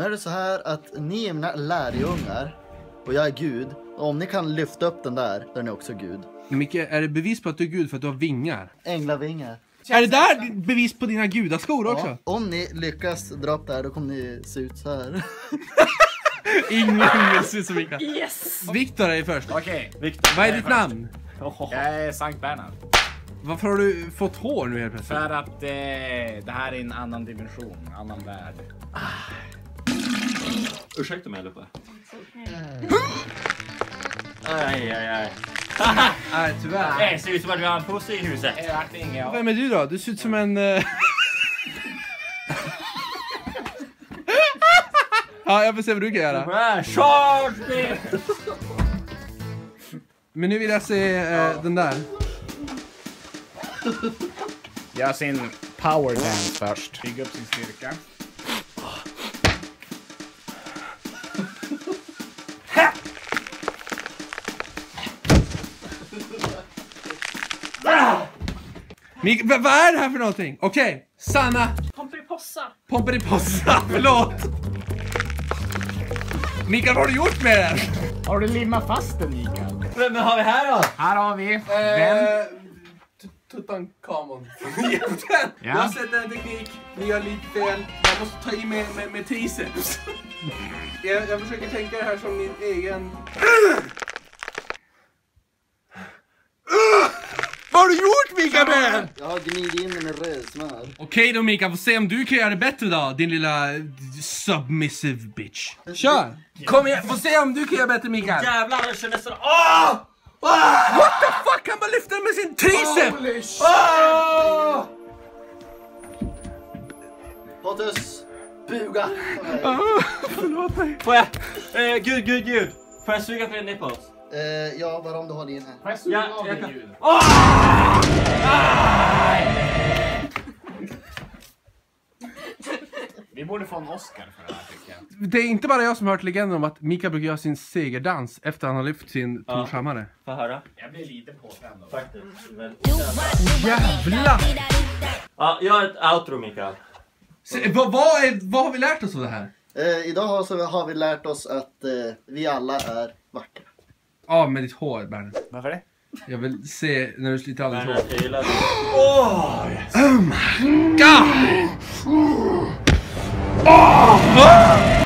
Nu är det så här att ni är mina lärjungar och jag är Gud. Och om ni kan lyfta upp den där, då är ni också Gud. Micke, är det bevis på att du är Gud för att du har vingar? Änglavingar. Är det där bevis på dina gudaskor också? Ja, om ni lyckas dra upp det här, då kommer ni se ut så här. Ingen ser ut som Micke. Yes! Viktor är först. Okej, Viktor. Vad är ditt namn? Jag är Sankt Bernhard. Varför har du fått hår nu helt plötsligt? För att det här är en annan dimension, en annan värld. Ursäkta mig allihopa. Aj. Nej, tyvärr. Det ser ut som att du har en pussy i huset. Vem är du då? Du ser ut som en... Ja, jag får se vad du kan göra. Charge! Men nu vill jag se den där. Gör sin power dance först. Bygga upp sin styrka. Vad är det här för någonting? Okej, Sanna. Pomperipossa. Pomperipossa, förlåt. Mikael, vad har du gjort med den? Har du limmat fast den, Mikael? Vem har vi här då? Här har vi vem? Tutankhamon. Jag Ja. har sett en teknik, ni gör lite fel. Jag måste ta i med triceps. Jag försöker tänka det här som min egen... Vad har du gjort, Mikael? Jag har gnidit in den med rödsmör. Okej då, Mikael, får se om du kan göra det bättre då, din lilla submissive bitch. Kör! Kom igen, får se om du kan göra bättre, Mikael. Jävlar, jag känner nästan... What the fuck, han bara lyfter den med sin triceps! Pontus, buga. Förlåt mig. Får jag... Gud. Får jag suga på din nipples? Ja, bara om du har din här. Får jag suga av jag dig, kan- Gud? Vi borde få en Oscar för det här, tycker jag. Det är inte bara jag som har hört legenden om att Mikael brukar göra sin segerdans efter han har lyft sin torshammare. Får höra? Jag blir lite påtänd då. Faktiskt. Men... Jävlar! Ja, jag har ett outro, Mikael. Vad har vi lärt oss av det här? Idag har vi lärt oss att vi alla är vackra. Av med ditt hår, Bernhard. Varför det? Jag vill se när du sliter av ditt hår. Jag gillar det. God!